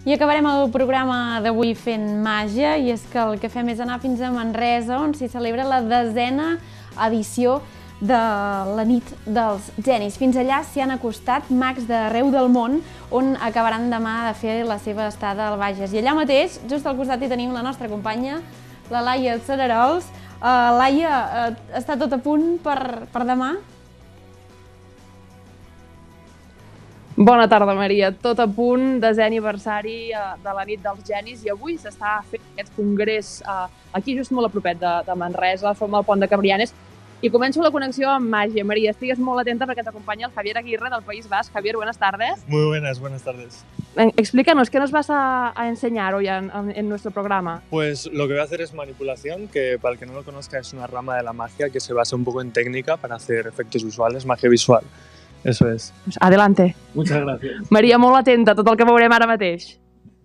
I acabarem el programa d'avui fent màgia, i és que el que fem és anar fins a Manresa, on s'hi celebra la 10a edició de la nit dels genis. Fins allà s'hi han acostat mags d'arreu del món, on acabaran demà de fer la seva estada al Bages. I allà mateix, just al costat, hi tenim la nostra companya, la Laia Cerarols. Laia, està tot a punt per demà? Bona tarda, Maria. Tot a punt, 10è aniversari de la nit dels genis, i avui s'està fent aquest congrés aquí just molt a propet de Manresa, som al pont de Cabrianes, i començo la connexió amb màgia. Maria, estigues molt atenta perquè t'acompanya el Javier Aguirre del País Basc. Javier, buenas tardes. Muy buenas tardes. Explícanos, ¿qué nos vas a enseñar hoy en nuestro programa? Pues lo que voy a hacer es manipulación, que para el que no lo conozca es una rama de la magia que se basa un poco en técnica para hacer efectos visuales, magia visual. Eso es. Pues adelante. Muchas gracias. Maria, molt atenta a tot el que veurem ara mateix.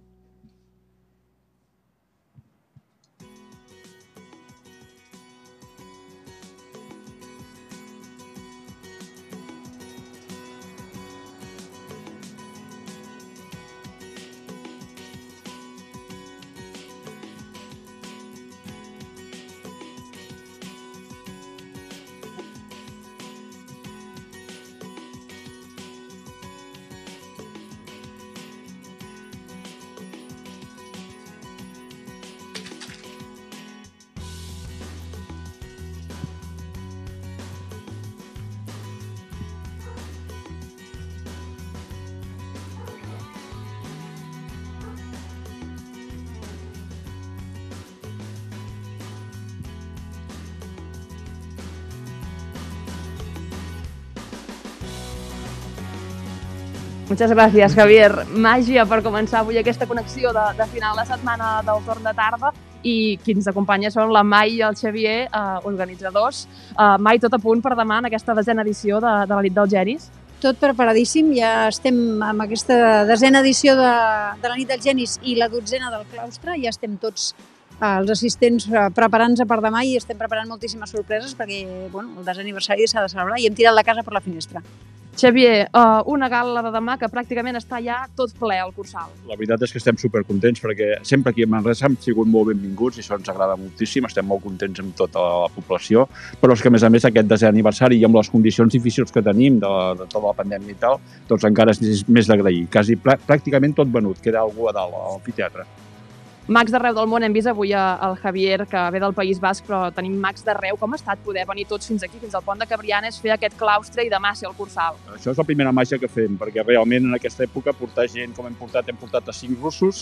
Muchas gracias, Javier. Màgia per començar avui aquesta connexió de final de setmana del torn de tarda, i qui ens acompanya són la Mai i el Xavier, organitzadors. Mai, tot a punt per demà en aquesta 10a edició de la nit dels genis? Tot preparadíssim, ja estem amb aquesta 10a edició de la nit dels genis i la 12a del claustre, ja estem tots els assistents preparant-se per demà i estem preparant moltíssimes sorpreses perquè el 10è aniversari s'ha de celebrar i hem tirat la casa per la finestra. Xavier, una gala de demà que pràcticament està ja tot ple al Cursal. La veritat és que estem supercontents perquè sempre aquí a Manresa hem sigut molt benvinguts i això ens agrada moltíssim, estem molt contents amb tota la població, però és que a més aquest 10è aniversari i amb les condicions difícils que tenim de tota la pandèmia i tal, doncs encara és més d'agrair. Pràcticament tot venut, queda algú a dalt a l'amfiteatre. Mags d'arreu del món, hem vist avui el Javier, que ve del País Basc, però tenim mags d'arreu. Com ha estat poder venir tots fins aquí, fins al pont de Cabrianes, fer aquest claustre i demà ser al Cursal? Això és la primera màgia que fem, perquè realment en aquesta època portar gent com hem portat a 5 russos,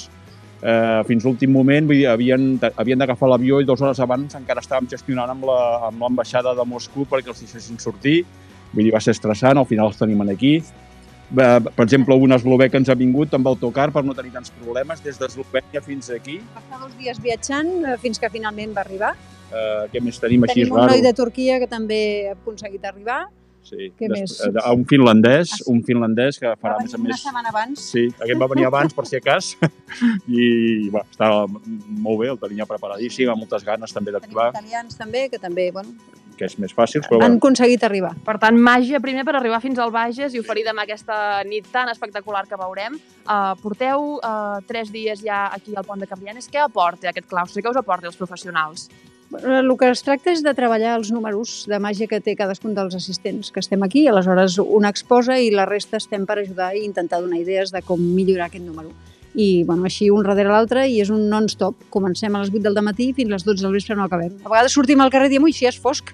fins l'últim moment, vull dir, havien d'agafar l'avió i 2 hores abans encara estàvem gestionant amb l'ambaixada de Moscou perquè els deixessin sortir. Vull dir, va ser estressant, al final els tenim aquí. Per exemple, un eslovè que ens ha vingut amb autocar per no tenir tants problemes des d'Eslovènia fins aquí. Va estar 2 dies viatjant fins que finalment va arribar. Què més tenim així raro? Tenim un noi de Turquia que també ha aconseguit arribar. Sí. Què més? Un finlandès que farà més a més... Una setmana abans. Sí, aquest va venir abans per si a cas i estava molt bé, el tenia preparadíssim, amb moltes ganes també d'actuar. Tenim italians també, que també, que és més fàcil, però han aconseguit arribar. Per tant, màgia primer per arribar fins al Bages i oferir demà aquesta nit tan espectacular que veurem. Porteu 3 dies ja aquí al pont de Cabrianes. Què aporta aquest claustre? Què us aporta els professionals? El que es tracta és de treballar els números de màgia que té cadascun dels assistents que estem aquí. Aleshores, un exposa i la resta estem per ajudar i intentar donar idees de com millorar aquest número. I així un darrere l'altre, i és un non-stop. Comencem a les 8 del matí i fins a les 12 del vespre no acabem. A vegades sortim al carrer i diem, ui, si és fosc.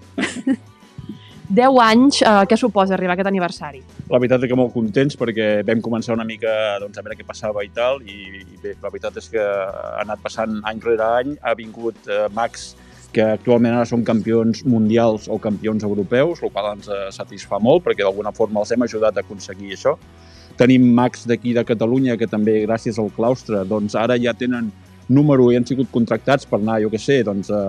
10 anys, què suposa arribar a aquest aniversari? La veritat és que molt contents perquè vam començar una mica a veure què passava i tal, i bé, la veritat és que ha anat passant any rere any, ha vingut mags que actualment ara són campions mundials o campions europeus, el qual ens satisfà molt perquè d'alguna forma els hem ajudat a aconseguir això. Tenim mags d'aquí de Catalunya que també, gràcies al claustre, doncs ara ja tenen número i han sigut contractats per anar, jo què sé,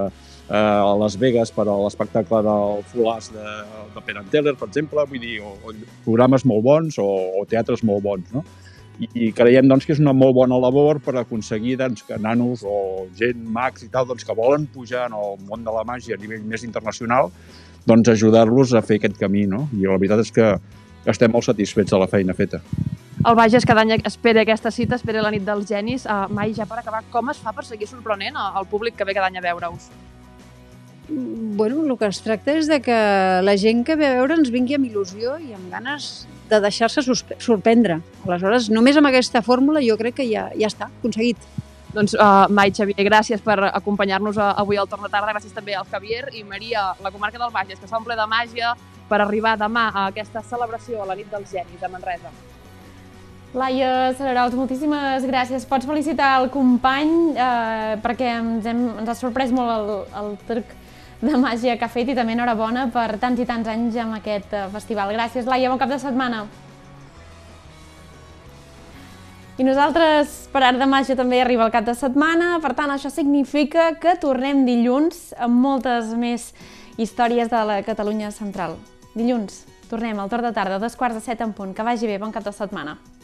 a Las Vegas per a l'espectacle del Full As de Penn & Teller, per exemple, vull dir, o programes molt bons o teatres molt bons, no? I creiem que és una molt bona labor per aconseguir que nanos o gent, mags i tal, que volen pujar en el món de la màgia a nivell més internacional, ajudar-los a fer aquest camí, no? I la veritat és que estem molt satisfets de la feina feta. El Bages cada any espera aquesta cita, espera la nit dels genis. Mai, ja per acabar, com es fa per seguir sorprenent al públic que ve cada any a veure-us? Bueno, el que es tracta és de que la gent que ve a veure ens vingui amb il·lusió i amb ganes de deixar-se sorprendre. Aleshores, només amb aquesta fórmula jo crec que ja està aconseguit. Doncs, Mai, Xavier, gràcies per acompanyar-nos avui al Torn de Tarda. Gràcies també al Javier i Maria, la comarca del Bages, que s'omple de màgia per arribar demà a aquesta celebració a la nit dels genis a Manresa. Laia Cerarols, moltíssimes gràcies. Pots felicitar el company perquè ens ha sorprès molt el truc de màgia que ha fet i també enhorabona per tants i tants anys amb aquest festival. Gràcies, Laia, bon cap de setmana. I nosaltres, per Art de Màgia, també arriba el cap de setmana, per tant, això significa que tornem dilluns amb moltes més històries de la Catalunya central. Dilluns tornem al Torn de Tarda, 2:15 en punt. Que vagi bé, bon cap de setmana.